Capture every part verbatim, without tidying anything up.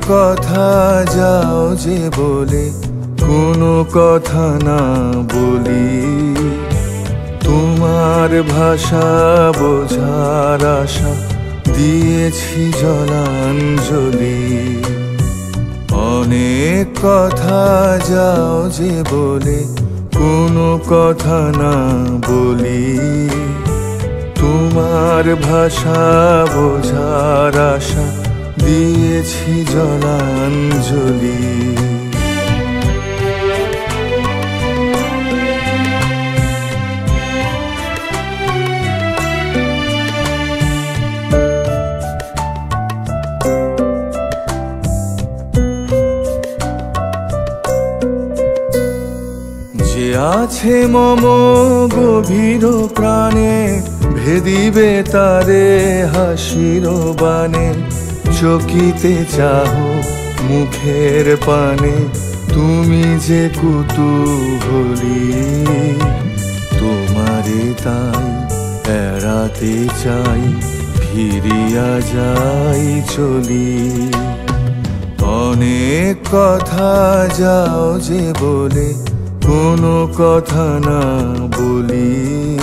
কথা যাও যে বলে কোনো কথা না বলি, তোমার ভাষা বোঝার আশা দিয়েছি জলাঞ্জলি। অনেক কথা যাও যে বলে কোনো কথা না বলি, তোমার ভাষা বোঝার আশা দিয়েছি জলাঞ্জলি। যে আছে মম গভীর প্রাণে, ভেদিবে তারে হাসির বানে। চকিতে চাহো মুখের পানে, তুমি যে কুতূহলী, তোমারে তাই এড়াতে চাই, ফিরিয়া যাই চলি। অনেক কথা যাও যে বলে কোনো কথা না বলি,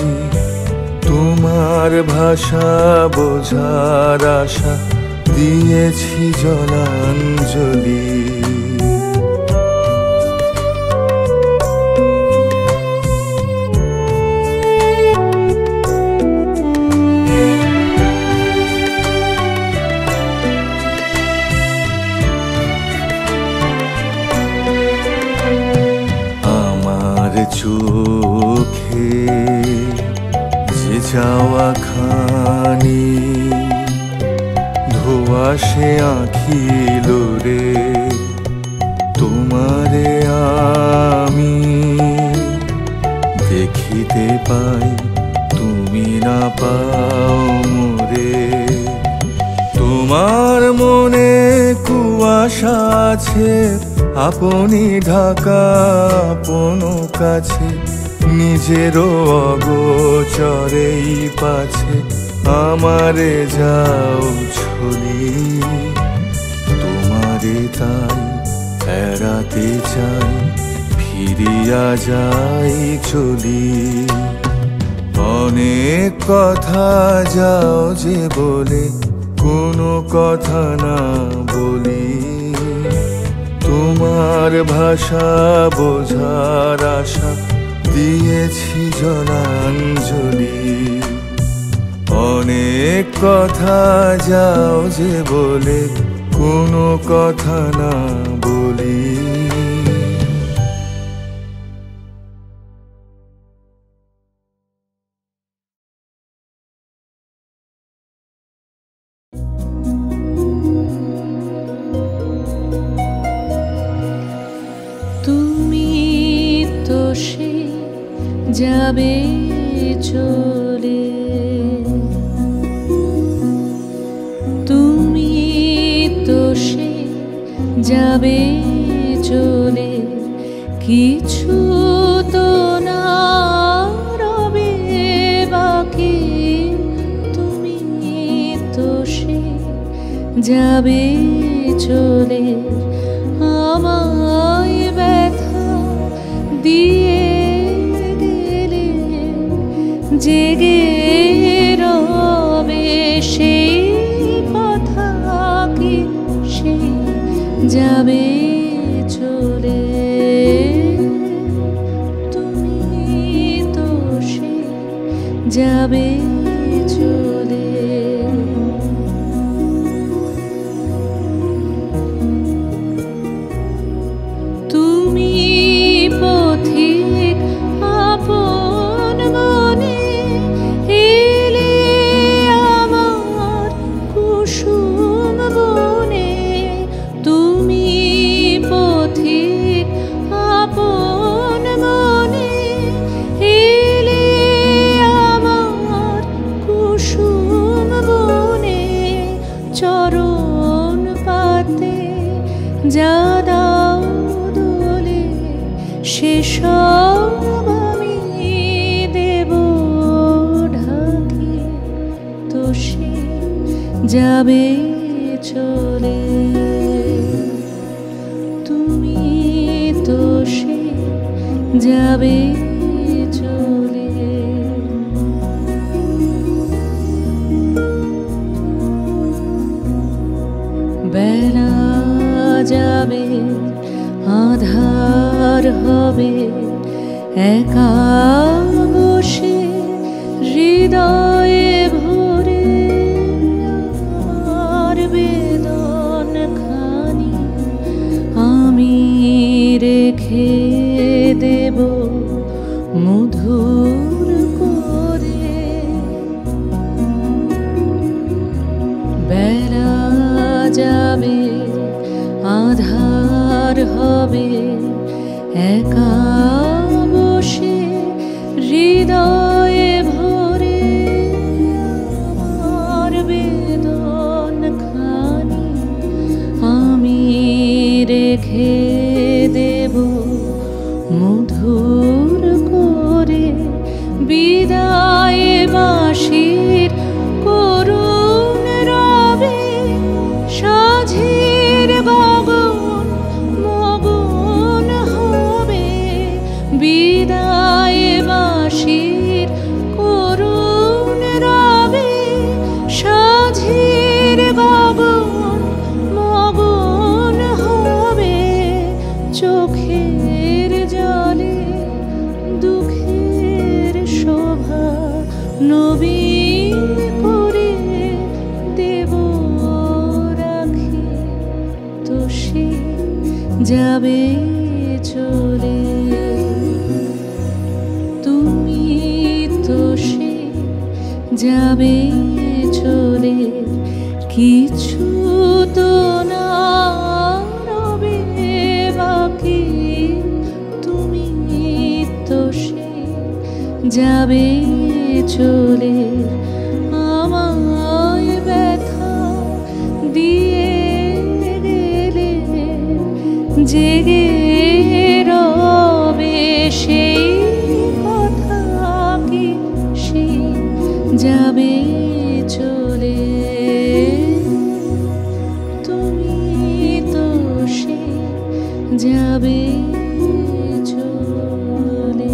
তোমার ভাষা বোঝার আশা দিয়েছি জলাঞ্জলি। আমার চোখে যে যাওয়া খানি, ধোঁয়াশে আঁখিল রে তোমারে আমি। দেখিতে পাই তুমি না পাও মোরে, তোমার মনে কুয়াশা আছে, আপনি ঢাকা আপন কাছে। নিজেরও অগোচরেই পাছে আমারে যাও ছলি, তোমারে তাই এড়াতে চাই, ফিরিয়া যাই চলি। অনেক কথা যাও যে বলে কোনো কথা না বলি, তোমার ভাষা বোঝার আশা দিয়েছি জলাঞ্জলি। অনেক কথা যাও যে বলে কোনো কথা না বলি। তুমি তো সে যাবে চলে, তুমি তো সে যাবে চলে, কিছু তো না রবে বাকি। তুমি তো সে যাবে চলে, আমায় ব্যথা দিয়ে গেলে, জেগে রবে সেই কথা কি সে যাবে চলে। তুমি তো সে যাবে চলে। তুমি পথিক আপন মনে এলে আমার কুসুম বনে। তুমি পথিক আপন মনে এলে আমার কুসুম বনে। চরণ পাতে যা দাও দোলে, সেসব আমি দেব ঢাকি। তো সে যাবে চলে। সে যাবে চলে। বেলা যাবে আধার হবে একা বসে হৃদয়ে ভরে আমার বেদন খানি আমি রেখে দেব মধুর করে। বেলা যাবে আধার হবে একা বসে হৃদয়ে ভরে আমার বেদন খানি আমি রেখে দেব মধুর করে। বিদায় বাঁশির করুণ রবে সাঝের গগন মগন হবে। বিদায় বাঁশির করুণ রবে সাঝের গগন মগন হবে। চোখের জলে দুঃখের শোভা নবীন করে দেব রাখি তো সে যাবে চলে। তুমি তো সে যাবে চলে কিছু তো না রবে বাকি। তুমি তো সে যাবে চলে আমায় ব্যথা দিয়ে গেলে জেগে রবে সেই কথা কি সে যাবে চলে। তুমি তো সে যাবে চলে।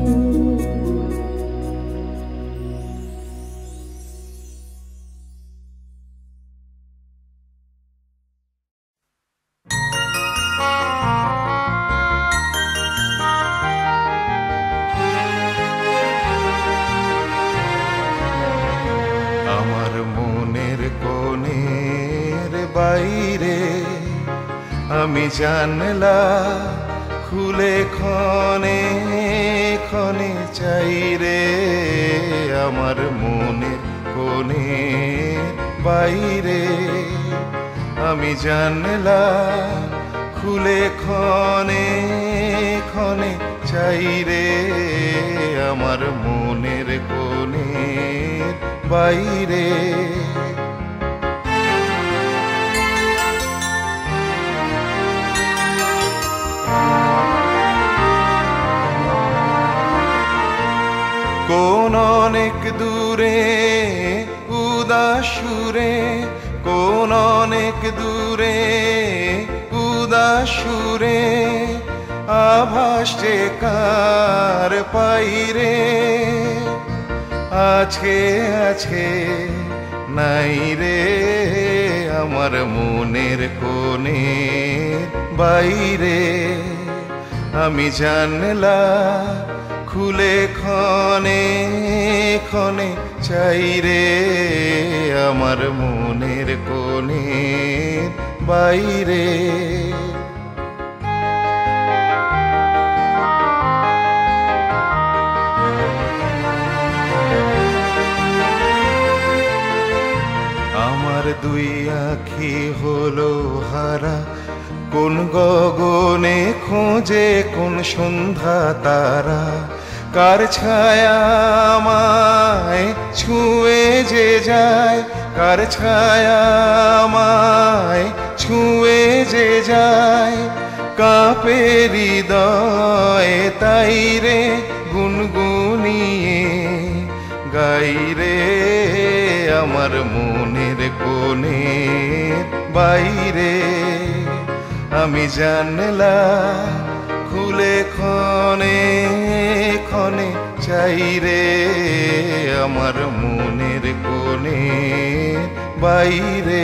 আমার মনের কোণের বাইরে আমি জানলা খুলে ক্ষণে ক্ষণে চাই রে। আমার মনের কোণের বাইরে আমি জানলা খুলে ক্ষণে ক্ষণে চাই রে। আমার মনের কোণের বাইরে কোন অনেক দূরে উদাসুরে, কোন অনেক দূরে উদাসুরে আভাস যে কার পাইরে। আছে আছে নাই রে আমার মনের কোণের বাইরে আমি জানলা খুলে ক্ষণে ক্ষণে চাই রে। আমার মনের কোণের বাইরে আমার দুই আঁখি হলো হারা কোন গগনে খোঁজে কোন সন্ধ্যা তারা। কার ছায়া আমায় ছুঁয়ে যে যায়, কার ছায়া আমায় ছুঁয়ে যে যায়। কাঁপে হৃদয়ে তাই রে গুনগুনিয়ে গাই রে। আমার মনের কোণের বাইরে আমি জানলা খুলে ক্ষণে ক্ষণে চাই রে আমার মনের কোণে বাইরে।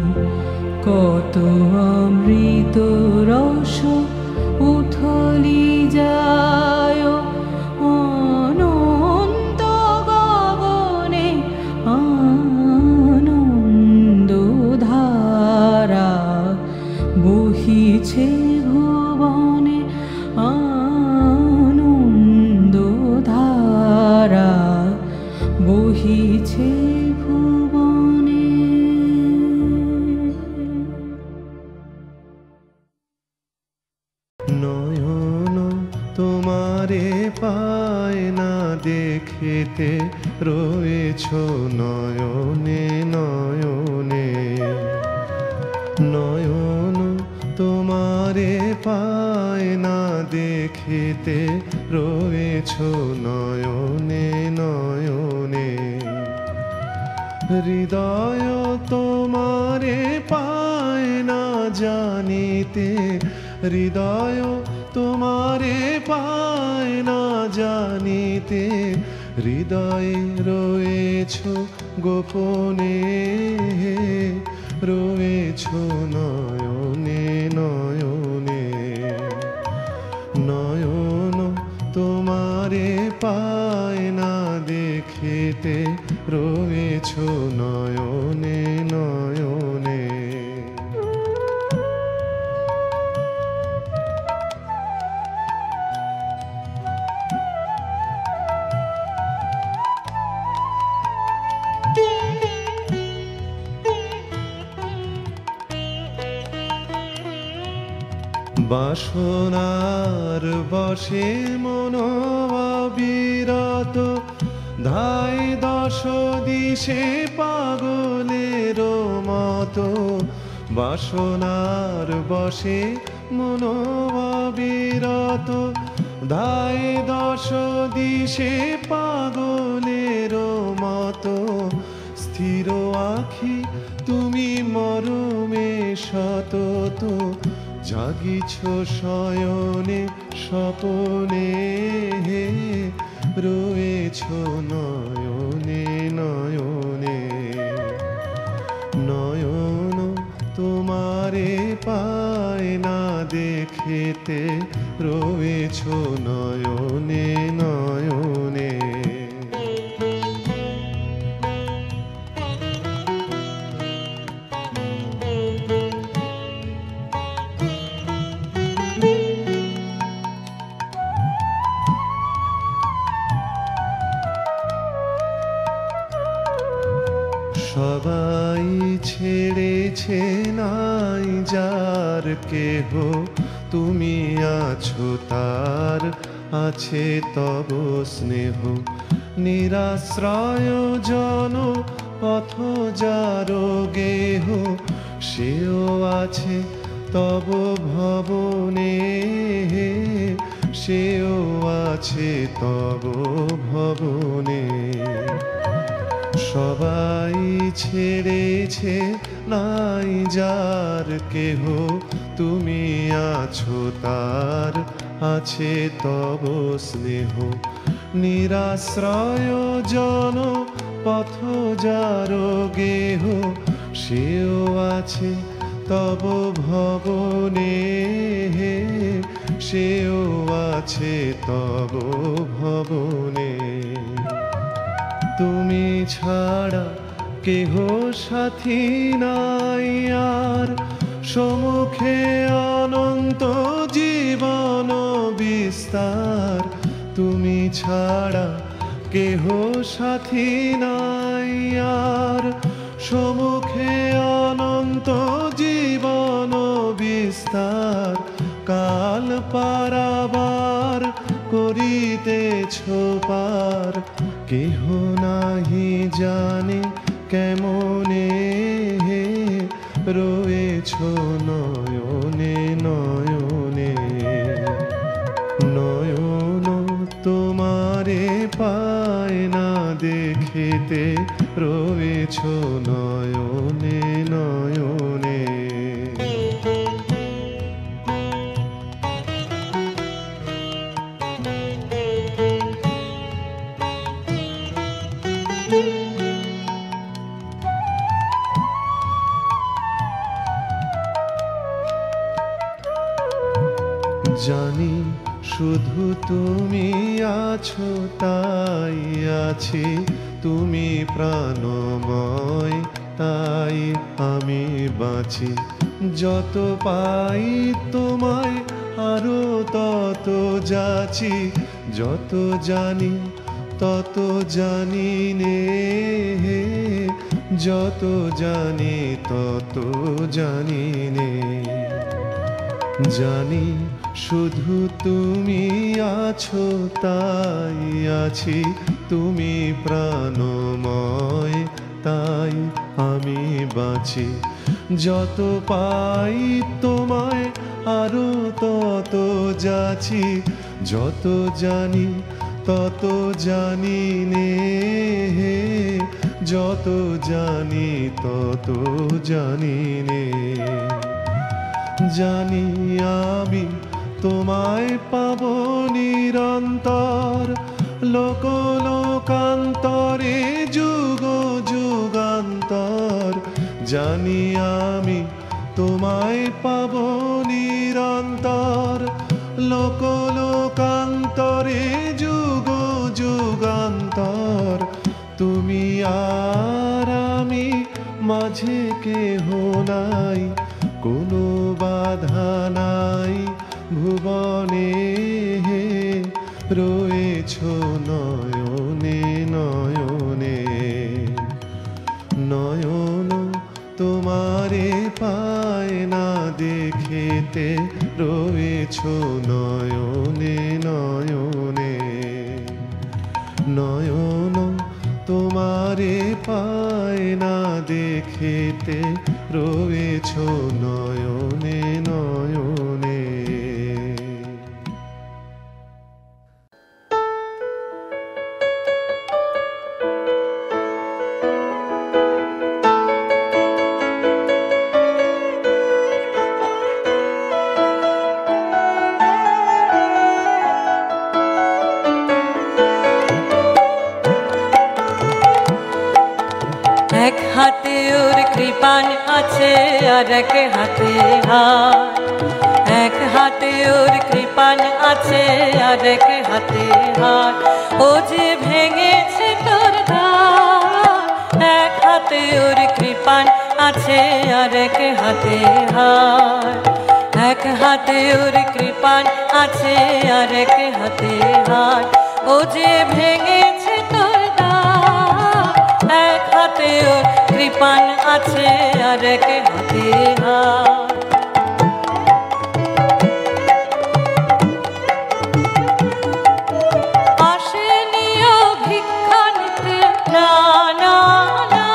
কত অমৃত রস উথলি বহিছে ভুবনে আনন্দধারা, বহিছে ভুবনে। নয়ন তোমারে পায় না দেখিতে, রয়েছ নয়নে নয়নে। নয়ন তোমারে পায় না দেখিতে, রয়েছ নয়নে নয়নে। হৃদয় তোমারে পায় না জানিতে, হৃদয় তোমারে পায় না জানিতে। হৃদয়ে রয়েছ গোপনে, রয়েছ নয়নে নয়নে। নয়ন তোমারে পায় না দেখিতে, রয়েছ নয়নে নয়নে। বাসনার বশে মন অবিরত, ধাই দশ দিশে পাগলের মতো। বাসনার বশে মন অবিরত, ধাই দশ দিশে পাগলের মতো। স্থির আখি তুমি মরমে সতত, জাগিছ শয়নে স্বপনে। রয়েছ নয়নে নয়নে। নয়ন তোমারে পায় না দেখিতে, রয়েছ নয়নে নয়নে। সবাই ছেড়েছে নাই যার কেহ, তুমি আছো তার আছে তব স্নেহ। নিরাশ্রয় জন পথ যার গেহ, সেও আছে তব ভবনে, সেও আছে তব ভবনে। সবাই ছেড়েছে নাই যার কেহ, তুমি আছো তার আছে তব স্নেহ। নিরাশ্রয় জন পথ যার গেহ, সেও আছে তব ভবনে, সেও আছে তব ভবনে। তুমি ছাড়া কেহ সাথী নাই আর, সম্মুখে অনন্ত জীবন বিস্তার। তুমি ছাড়া কেহ সাথী নাই আর, সম্মুখে অনন্ত জীবন বিস্তার। কাল পারাবার করিতেছ পার, কেহ নাহি জানে কেমনে। রয়েছ নয়নে নয়নে। নয়ন তোমারে পায় না দেখিতে, রয়েছ নয়নে নয়নে। জানি শুধু তুমি আছো তাই আছি, তুমি প্রাণময় তাই আমি বাঁচি। যত পাই তোমায় আরো তত যাচি, যত জানি তত জানি নে, যত জানি তত জানি নে। জানি শুধু তুমি আছো তাই আছি, তুমি প্রাণময় তাই আমি বাঁচি। যত পাই তোমায় আরো তত যাচি, যত জানি তত জানি নে, যত জানি তত জানি নে। জানি আমি তোমায় পাব নিরন্তর, লোক লোকান্তরে যুগ যুগান্তর। জানি আমি তোমায় পাব নিরন্তর, লোক লোকান্তরে যুগ যুগান্তর। তুমি আর আমি মাঝে কেহ নাই, কোনো বাধা নাই ভুবনে, রয়েছ নয়নে নয়নে। নয়ন তোমারে পায় না দেখেতে, রয়েছ নয়নে নয়নে। নয়ন তোমারে পায় না দেখেতে, রয়েছ নয়নে নয়নে। এক হাতে ওর কৃপাণ আছে আর এক হাতে হাত, এক হাতে ওর কৃপাণ আছে আর এক হাতে হাত। ও যে ভেঙেছে তোর দ্বার, এক হাতে ওর কৃপাণ আছে আর এক হাতে হাত, এক হাতে ওর কৃপাণ আছে আর এক হাতে হাত। ও যে ভেঙেছে তোর দ্বার, এক হাতে ওর কৃপাণ আছে আর এক হাতে হাত। আসেনিও ভিক্ষা নিতে, না না না,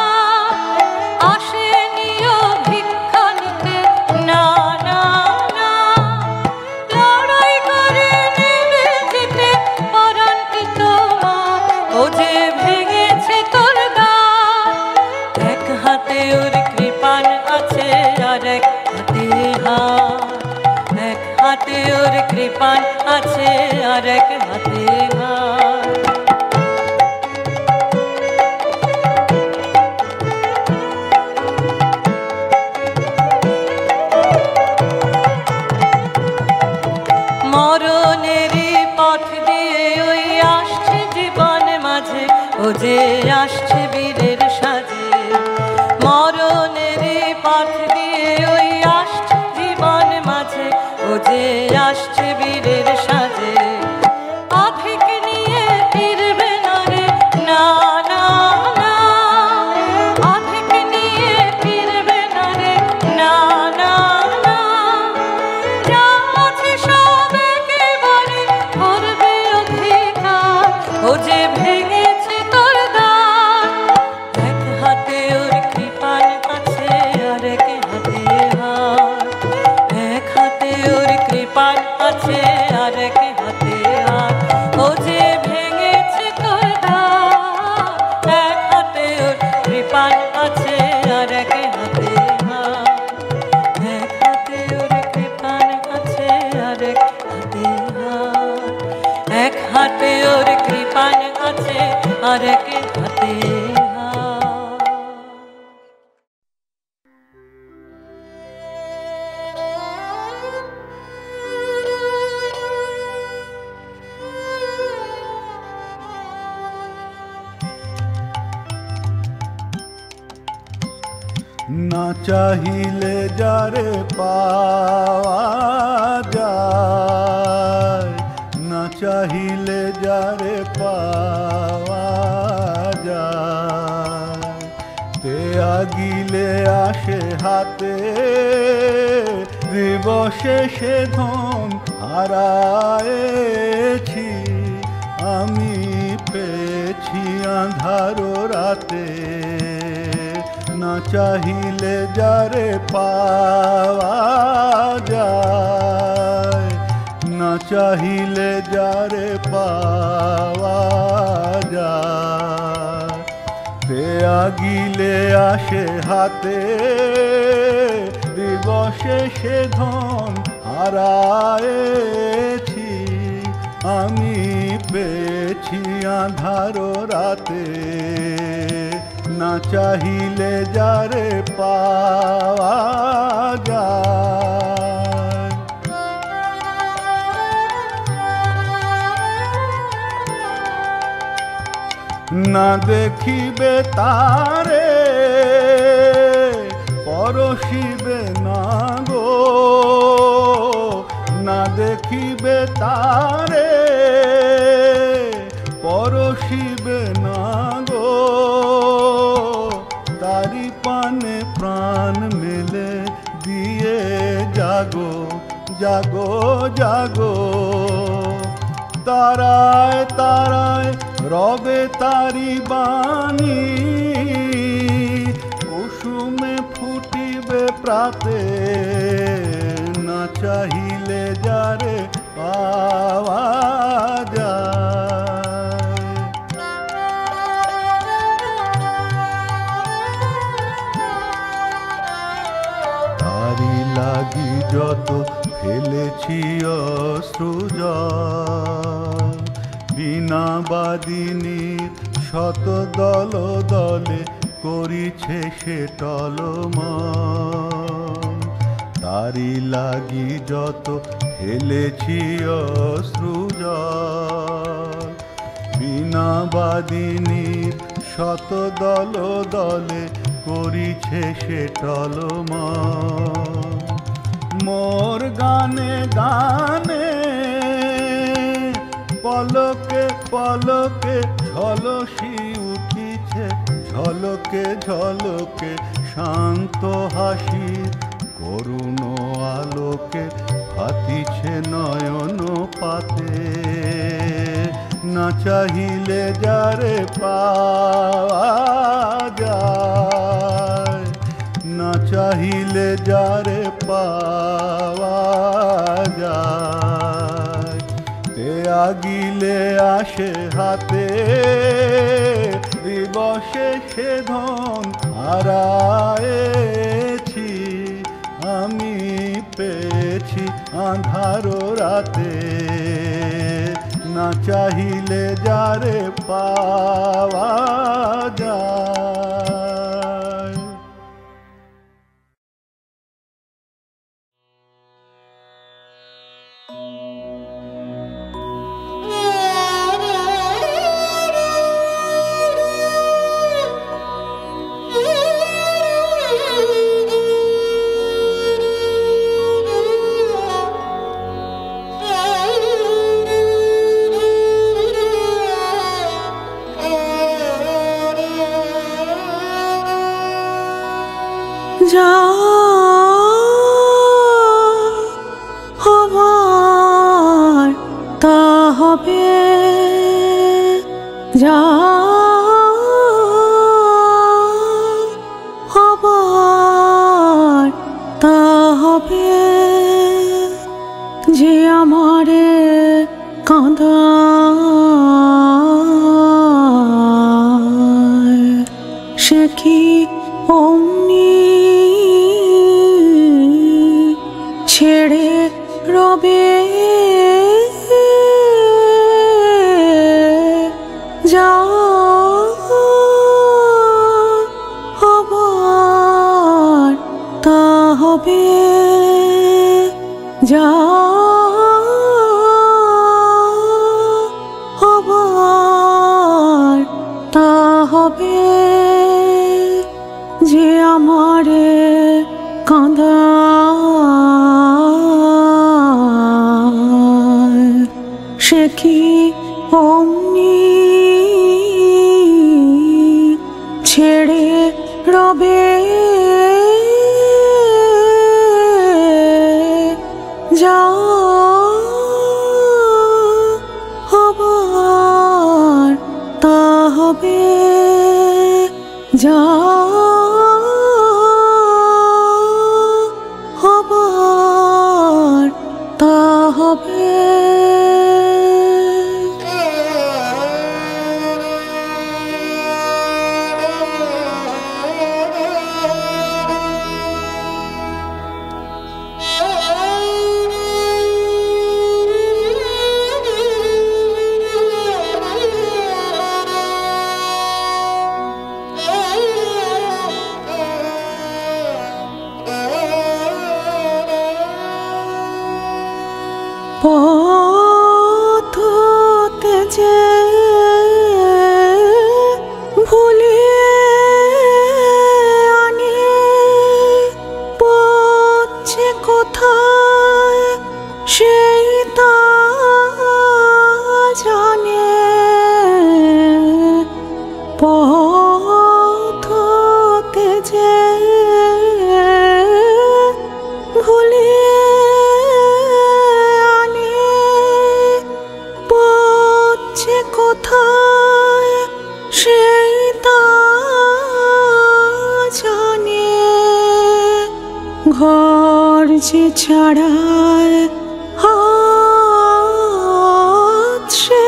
আসেনিও ভিক্ষা নিতে, না না না। লড়াই করে নেমে যেতে পরাণটি তোমার, ও যে ভেঙেছে তোর দ্বার। এক হাতে ওর কৃপাণ আছে আর এক হাতে হাত, এক হাতে ওর কৃপাণ আছে আর এক হাতে হাত। মরণেরই পথ দিয়ে ওই আসছে জীবন মাঝে, ও যে আসছে বীরের সাজে। মরণেরই পথ দিয়ে ওই আসছে জীবন মাঝে, ও যে আসছে বীরের সাজে। অধিক নিয়ে ফিরবে না রে, না না না, অধিক নিয়ে ফিরবে না রে, না না না। যা আছে সব একেবারে করবে অধিকার, ও যে ভেঙেছে তোর দ্বার। এক হাতে ওর কৃপাণ আছে আর এক হাতে হাত, এক হাতে ওর কৃপাণ আছে আর এক হাতে হাত। ও যে ভেঙেছে তোর দ্বার, এক হাতে ওর কৃপাণ আছে আর এক হাতে হাত, এক হাতে ওর কৃপাণ আছে আর এক হাতে হাত, এক হাতে ওর কৃপাণ আছে আর এক হাতে হাত। না চাহিলে যারে পাওয়া যায়, না চাহিলে যারে পাওয়া যায়। তে আগিলে আসে হাতে, দিবসে সে ধন হারায়েছি, আমি পেয়েছি আঁধারো রাতে। না চাহিলে যারে পাওয়া যায়, না চাহিলে যারে পাওয়া যায়। তে আগিলে আসে হাতে, দিবসে সে ধন হারায়েছি, আমি পেয়েছি আঁধারো রাতে। না চাহিলে যারে পাওয়া যায়। না দেখিবে তারে পরশিবে না গো, না দেখিবে তারে পরশিবে না গো, তারি পানে প্রাণ মেলে দিয়ে জাগো জাগো জাগো। তারায় তারায় রবে তারি বাণী, কুসুমে ফুটিবে প্রাতে। না চাহিলে যারে পাওয়া যায়। তারি লাগি যত ফেলেছি অশ্রুজল, বিনা বাদিনীর শত দল দলে করিছে সে টলমল। তারি লাগি যত ফেলেছি অশ্রুজল, বিনা বাদিনীর শত দল দলে করিছে সে টলমল। মোর গানে গানে পলকে পলকে ঝলসি উঠিছে, ঝলকে ঝলকে শান্ত হাসি, করুণ আলোকে ভাতিছে নয়ন পাতে। না চাহিলে যারে পাওয়া যায়, না চাহিলে যারে পাওয়া যায়। তে আগিলে আসে হাতে, দিবসে সে ধন হারায়েছি, আমি পেয়েছি আঁধারো রাতে। না চাহিলে যারে পাওয়া যায়। যা হবার তা হবে, যা হবার তা হবে। যে আমারে কাঁদায়, সে কি অমনি ছেড়ে রবে? যা হবার তা হবে, যা হবার তা হবে। যে আমারে কাঁদা কি অমনি ছেড়ে রবে যাও হবার তা হবে যাও হবার তা হবে পথতে যে ভুলিয়ে আনে পথে কোথায় সেই তা জানে পথতে যে ভুলিয়ে কোথায় সেই তা জানে ঘর যে ছাড়ায় হাত সে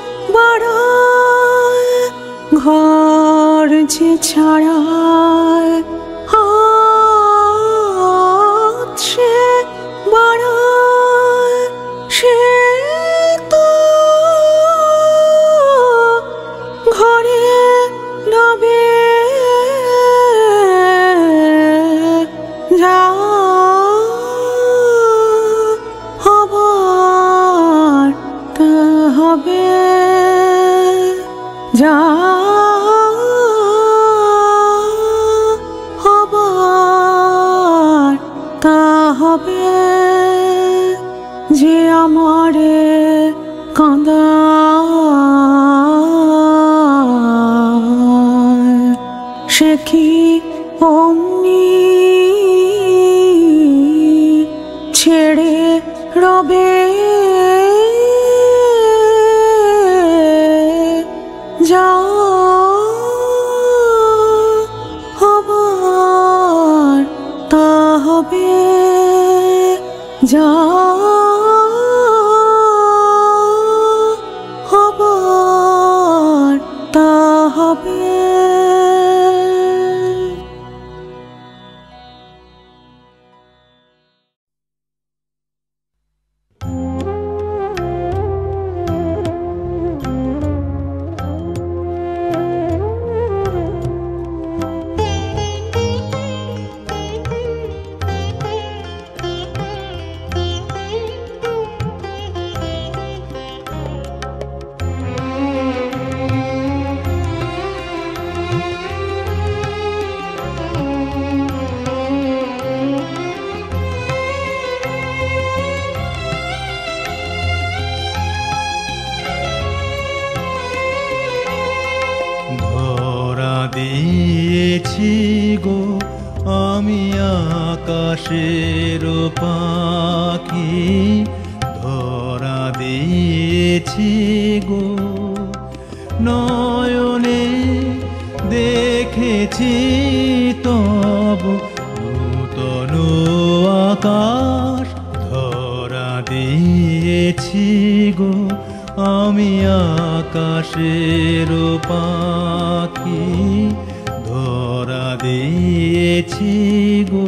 বাড়ায় ঘর যে ছাড়ায় হাত সে বাড়ায় সে ঘরে নবে যাও হবার তা হবে যাও হবার তা হবে যে আমারে কাঁদা সে কি অমনি ছেড়ে রবে যাও হবার তা হবে যাও হবার তা হবে দিয়েছি গো আমি আকাশের পাখি ধরা দিয়েছি গো নয়নে দেখেছি তব নূতন আকাশ ধরা দিয়েছি গো আমি আকাশের পাখি ধরা দিয়েছি গো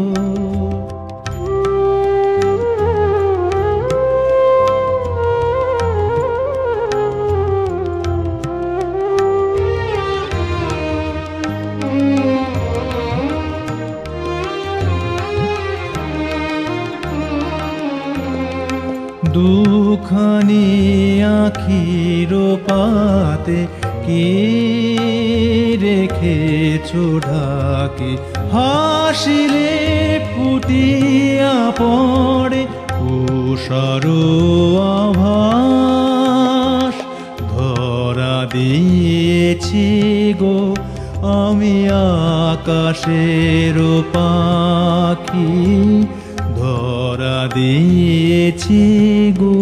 দুখানি আখির পাতে কি রেখেছো ঢাকি হাসিলে ফুটিয়া পড়ে উষার আভা দিয়েছি গো আমি আকাশের পাখি, ধরা দিয়েছি গো।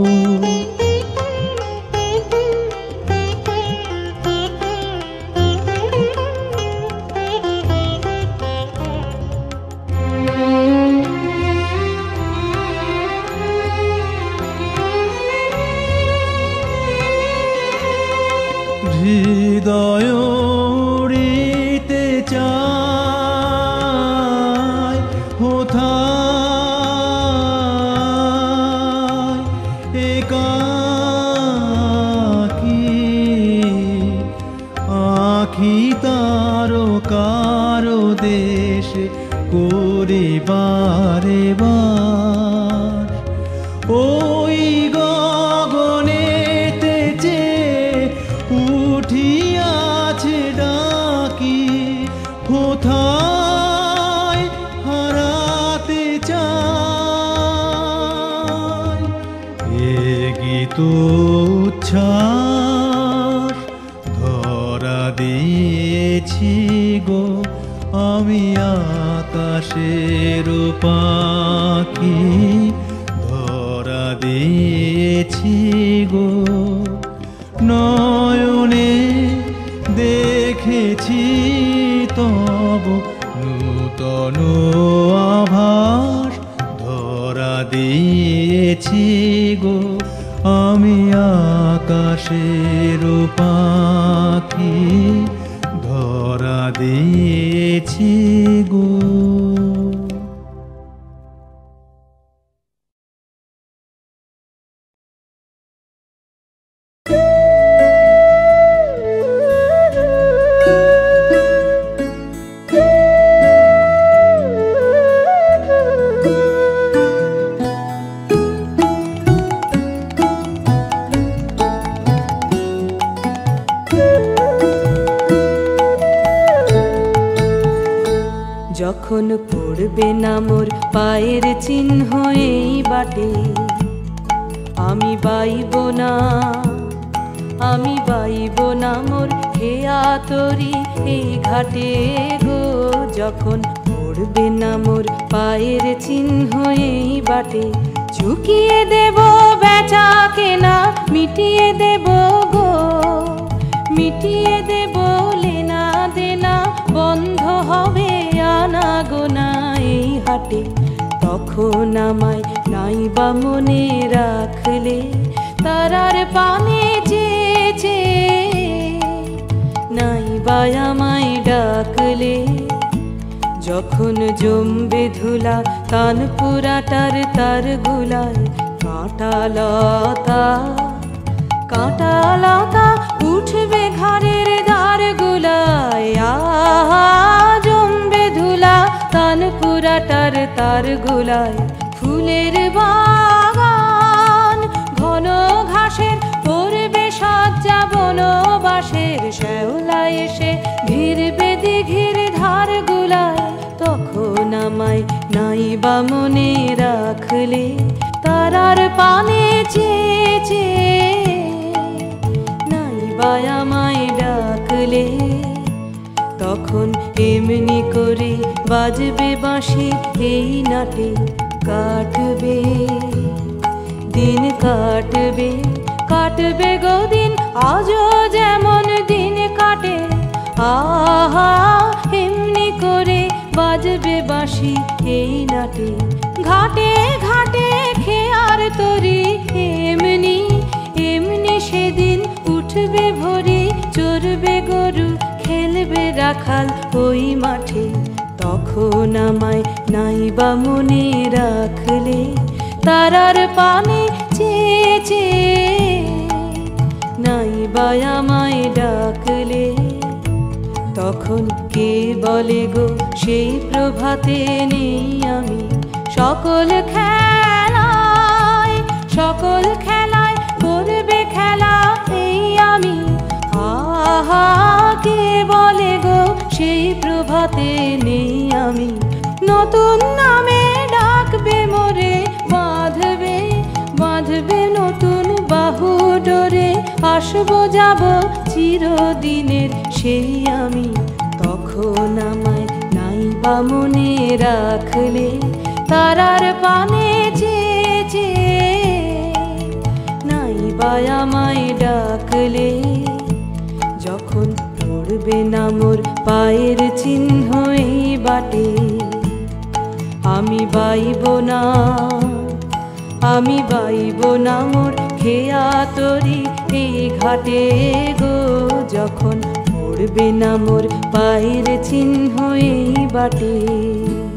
হৃদয় উড়িতে চায় কোথায় একাকী, আখি তারো কারো দেশে করে বারে বার। ওই গগনেতে যে উঠিয়াছে ডাকি, কোথায় হারাতে চাই এ গীত উচ্ছ্বাস, ধরা দিয়েছি গো আমি আকাশের পাখি, ধরা দিয়েছি গো। নয়নে দেখেছি তব নূতন আভাস, ধরা দিয়েছি গো আমি আকাশের পাখি, ধরা দিয়েছি গো। যখন পড়বে না মোর পায়ের চিহ্ন এই বাটে, আমি বাইব না, আমি বাইব না মোর হেয়া তরি এই ঘাটে গো। যখন পড়বে না মোর পায়ের চিহ্ন এই বাটে, চুকিয়ে দেব বেচা কেনা, মিটিয়ে দেব গো, মিটিয়ে দেব লেনা দেনা, বন্ধ হবে আনা গোনা এই হাটে। তখন আমায় নাইবা মনে রাখলে, তারার পানে চেয়েছে নাইবা আমায় ডাকলে। যখন জমবে ধুলা তান পুরাটার তার গুলায়, কাঁটা লতা কাঁটা লতা উঠবে ঘরের দ্বার গুলায়। আহা জমবে ধুলা তান পুরাটার তার গুলায়, ফুলের বাগান ঘন ঘাসের পড়বে সজ্জা বনবাসের, শ্যাওলা এসে ঘিরবে দিঘির ধার গুলায়। তখন আমায় নাইবা মনে রাখলে, তারার পানে চেয়েছে নাইবা আমায় ডাকলে। তখন এমনি করে বাজবে বাঁশি এই নাটে, কাটবে দিন কাটবে, কাটবে গো দিন আজও যেমন দিন কাটে। আহা এমনি করে বাজবে বাঁশি এই নাটে, ঘাটে ঘাটে খেয়ার তরি এমনি এমনি সেদিন উঠবে ভরি, চড়বে গরু খেলবে রাখাল ওই মাঠে। তখন আমায় নাইবা মনে রাখলে, তারার পানে চেয়েছে নাইবা আমায় ডাকলে। তখন কে বলে গো সেই প্রভাতে নেই আমি, সকল খেলায় সকল খেলায় করবে খেলা এই আমি। আহা কে বলে গো সেই প্রভাতে নেই আমি, নতুন নামে ডাকবে মোরে, বাঁধবে বাঁধবে নতুন বাহু ডোরে। আসবো যাব চিরদিনের সেই আমি, তখন আমায় নাই বা মনে রাখলে তারার পানে চেয়ে নাই বা আমায় ডাকলে, যখন পড়বে না মোর পায়ের চিহ্ন এই বাটে, আমি বাইব না আমি বাইব না মোর খেয়া তরি এই ঘাটে গো, যখন পড়বে না মোর পায়ের চিহ্ন এই বাটে।